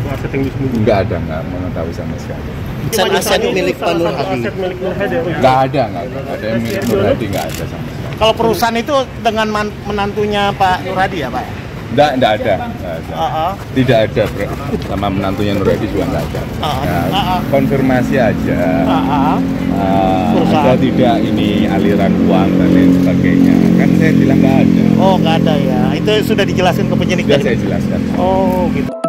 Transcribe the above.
aset yang disembunyikan? Nggak mengetahui sama sekali. Aset milik Pak Nur Hadi? Aset milik Nur Hadi? Nggak ada yang milik Nur Hadi, nggak ada sama sekali. Kalau perusahaan itu dengan menantunya Pak Nur Hadi ya Pak? Nggak ada. Tidak ada, sama menantunya Nur Hadi juga nggak ada. Konfirmasi aja. Ada tidak ini aliran uang dan lain sebagainya. Kan saya bilang nggak ada. Oh nggak ada ya, itu sudah dijelaskan ke penyidik? Sudah saya jelaskan. Oh gitu.